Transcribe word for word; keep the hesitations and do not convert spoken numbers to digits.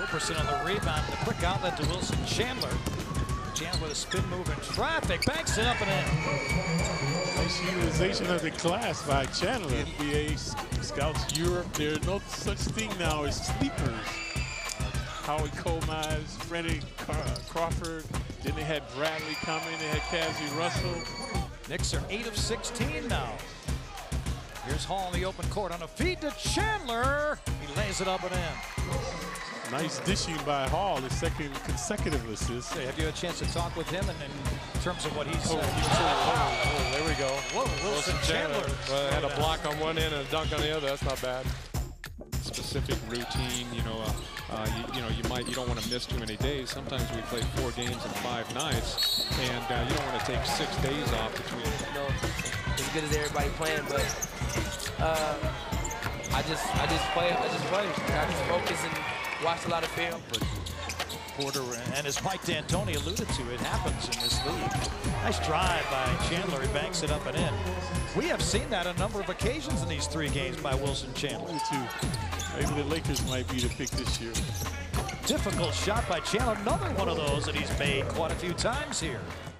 Roberson on the rebound. The quick outlet to Wilson Chandler. Chandler with a spin move in traffic. Banks it up and in. Nice utilization of the glass by Chandler. N B A scouts Europe. There's no such thing now as sleepers. Howie Coleman, Freddie Crawford. Then they had Bradley coming. They had Cassie Russell. Knicks are eight of sixteen now. Here's Hall in the open court on a feed to Chandler. He lays it up and in. Nice dishing by Hall, his second consecutive assist. Hey, have you had a chance to talk with him and in terms of what he's oh, uh, oh, oh, there we go. Whoa, Wilson, Wilson Chandler. Chandler. Well, had a block on one end and a dunk on the other. That's not bad. Specific routine, you know, uh, uh, you, you know, you might, you don't want to miss too many days. Sometimes we play four games in five nights, and uh, you don't want to take six days off between. No, as good as everybody playing, but uh, I just, I just play, I just play. I just focus and watch a lot of film. Porter, and as Mike D'Antoni alluded to, it happens in this league. Nice drive by Chandler. He banks it up and in. We have seen that a number of occasions in these three games by Wilson Chandler. Me too. Maybe the Lakers might be the pick this year. Difficult shot by Chandler. Another one of those that he's made quite a few times here.